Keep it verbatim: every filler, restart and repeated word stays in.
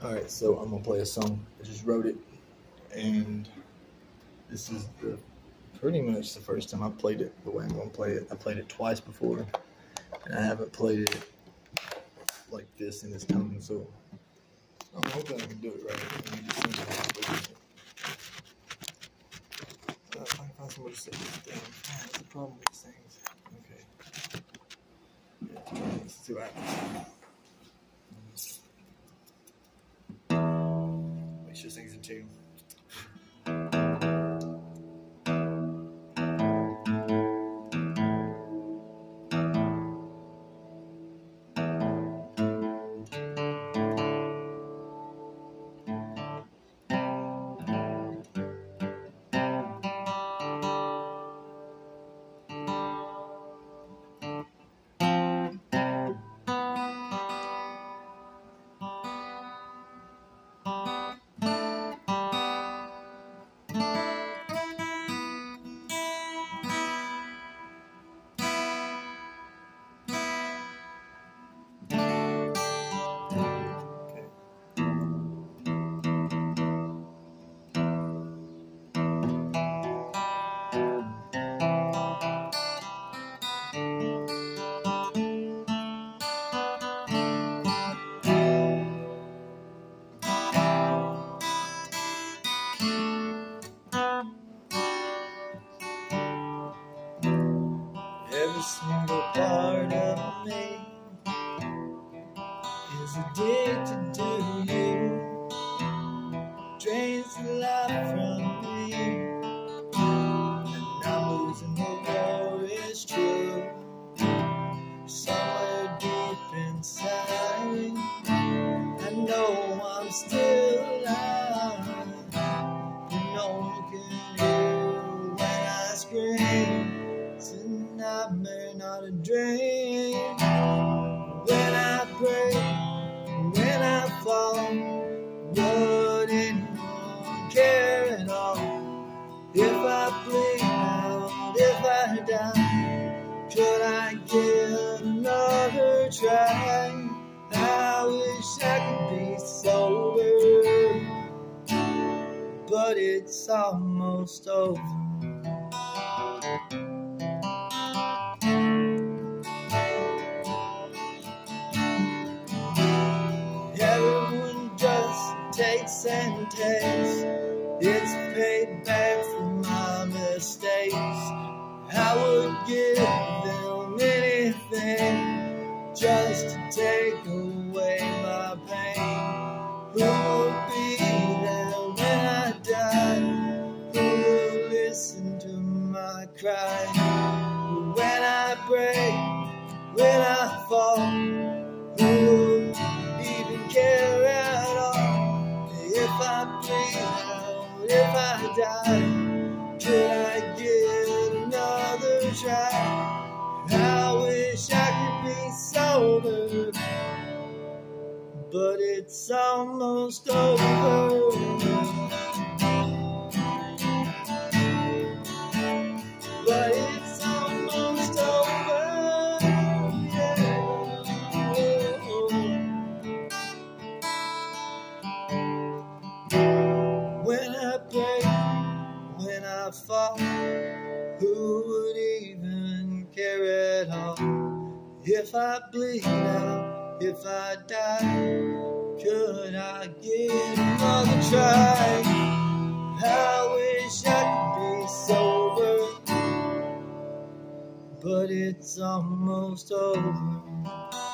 Alright, so I'm gonna play a song. I just wrote it, and this is the pretty much the first time I played it the way I'm gonna play it. I played it twice before, and I haven't played it like this in this tone, so I'm hoping I can do it right. Let me just sing it. Uh, if I can find somebody to say this thing. That's the problem with these things. Okay. Yeah, let's see what happens. Make sure things in tune. Every single part of me is addicted to you, drains the life from me, and I'm losing the war, it's true. Somewhere deep inside, I know I'm still alive. You know you can hear when I scream. It's a nightmare, not a dream. When I pray, when I fall, would anyone care at all? If I bleed out, if I die, could I get another try? I wish I could be sober, but it's almost over. Everyone just takes and takes. It's paid back for my mistakes. I would give them anything just to take away my pain. Who will be there when I die? Who will listen to my cry? When I break, when I fall, who will even care at all? If I bleed out, if I die, could I get another try? I wish I could be sober, but it's almost over. But it's almost over, yeah. When I break, when I fall, who would even care at all? If I bleed out, if I die, could I get another try? I wish I could be sober, but it's almost over.